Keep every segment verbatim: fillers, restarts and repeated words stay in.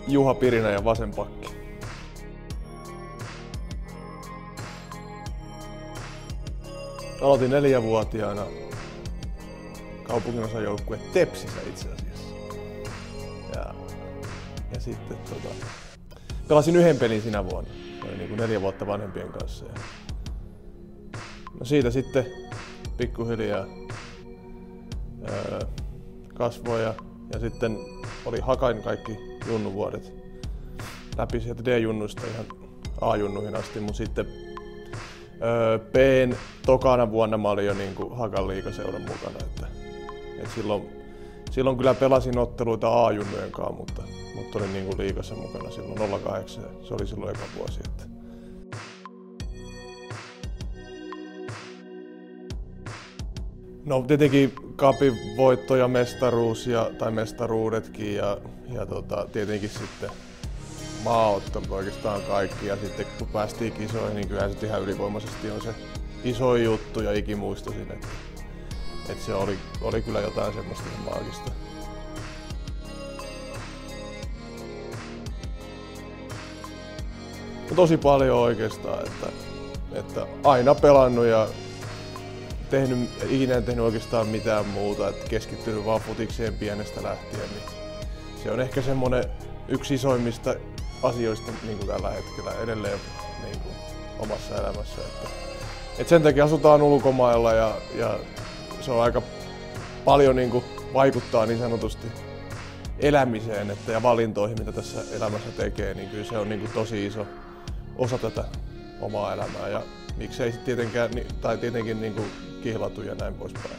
Juha Pirinä ja vasen pakki. Aloitin neljävuotiaana kaupunginosajoukkue Tepsissä itse asiassa. Ja, ja sitten tota, pelasin yhden pelin sinä vuonna. Se oli niin kuin neljä vuotta vanhempien kanssa. Ja no siitä sitten pikkuhiljaa öö, kasvoi ja, ja sitten oli hakain kaikki junnuvuodet läpi sieltä D-junnuista ihan A-junnuihin asti, mutta sitten öö, B:n tokana vuonna mä olin jo niin kuin Hakan liigaseuran mukana. Että, et silloin, silloin kyllä pelasin otteluita A-junnujen kanssa, mutta, mutta olin niin kuin liigassa mukana silloin nolla kahdeksan. Se oli silloin eka vuosi. Että. No tietenkin Cupin voitto ja mestaruus ja, tai mestaruudetkin ja, ja tota, tietenkin sitten maaottelut oikeastaan kaikki ja sitten kun päästiin kisoihin, niin kyllähän se ihan ylivoimaisesti on se iso juttu ja ikimuistoisin, että, että se oli, oli kyllä jotain semmoista maagista. No, tosi paljon oikeastaan, että, että aina pelannut ja tehnyt, ikinä en tehnyt oikeastaan mitään muuta, että keskittynyt vaan futikseen pienestä lähtien, niin se on ehkä semmoinen yksi isoimmista asioista niin kuin tällä hetkellä edelleen niin kuin omassa elämässä. Että, että sen takia asutaan ulkomailla ja, ja se on aika paljon niin kuin vaikuttaa niin sanotusti elämiseen että, ja valintoihin, mitä tässä elämässä tekee, niin kyllä se on niin kuin tosi iso osa tätä omaa elämää. Ja miksei sitten tietenkään, tai tietenkin niin kuin kihlatu ja näin poispäin.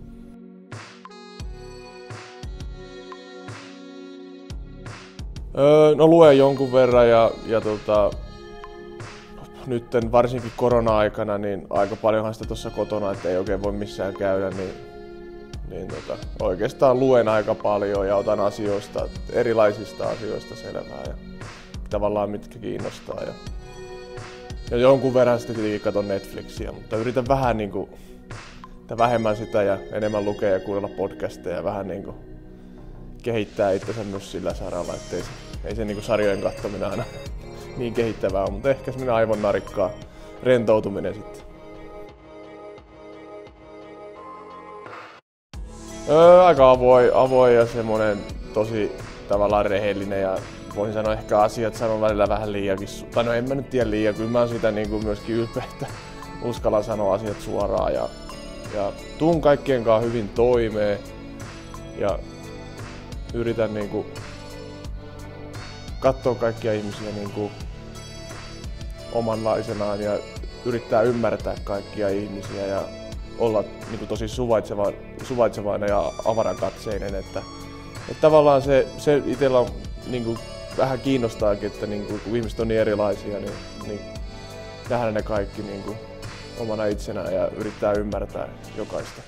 Öö, no luen jonkun verran ja, ja tota, nytten varsinkin korona-aikana niin aika paljonhan sitä tuossa kotona, että ei oikein voi missään käydä, niin, niin tota, oikeastaan luen aika paljon ja otan asioista, erilaisista asioista selvää ja tavallaan mitkä kiinnostaa. Ja, ja jonkun verran sitten tietenkin katson Netflixiä, mutta yritän vähän niin kuin, vähemmän sitä ja enemmän lukea ja kuunnella podcasteja ja vähän niin kuin kehittää itsensä myös sillä saralla, ettei se, ei se niin kuin sarjojen katsominen aina niin kehittävää ole, mutta ehkä semmoinen aivon narikkaa rentoutuminen sitten. Öö, aika avoin, avoin ja semmoinen tosi tavallaan rehellinen ja voisin sanoa ehkä asiat sanon välillä vähän liiakin, tai no en mä nyt tiedä liian, kyllä mä oon sitä niin kuin myöskin ylpeä, että uskallan sanoa asiat suoraan ja, ja tuun kaikkien kanssa hyvin toimeen ja yritän niin kuin katsoa kaikkia ihmisiä niin kuin omanlaisenaan ja yrittää ymmärtää kaikkia ihmisiä ja olla niin kuin tosi suvaitseva, suvaitsevainen ja avarakatseinen, että, että tavallaan se, se itsellä on niin kuin vähän kiinnostaakin, että niin kuin, kun ihmiset on niin erilaisia, niin, niin nähdään ne kaikki niin kuin omana itsenään ja yrittää ymmärtää jokaista.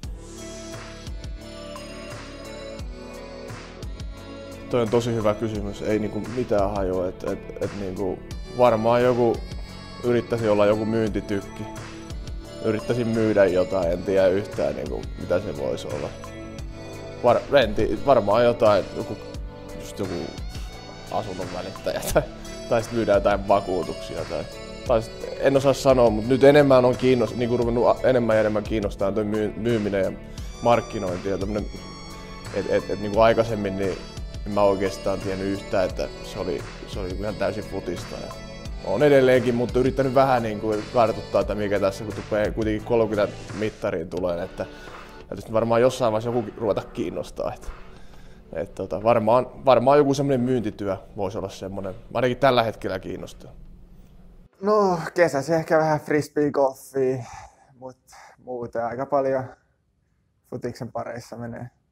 Toi on tosi hyvä kysymys, ei niinku mitään hajua, että et, et niinku varmaan joku yrittäisi olla joku myyntitykki. Yrittäisin myydä jotain, en tiedä yhtään niinku, mitä se voisi olla. Var, renti, varmaan jotain, joku, just joku asunnon välittäjä tai, tai sitten myydään jotain vakuutuksia. Tai, tai sit, en osaa sanoa, mutta nyt enemmän on kiinnost, niinku ruvennut enemmän ja enemmän kiinnostaa toi myy, myyminen ja markkinointi. Ja et, et, et, niinku aikaisemmin niin en mä oikeastaan tiennyt yhtään, että se oli, se oli ihan täysin futista. Ja olen edelleenkin, mutta yrittänyt vähän niin kuin kartoittaa, että mikä tässä kun tuppee kuitenkin kolmekymmentä mittariin tulee, että täytyisi varmaan jossain vaiheessa joku ruveta kiinnostaa. Että, että tota, varmaan, varmaan joku semmoinen myyntityö voisi olla semmoinen, ainakin tällä hetkellä kiinnostaa. No kesäsi ehkä vähän frisbee-golfia, mutta muuten aika paljon futiksen pareissa menee.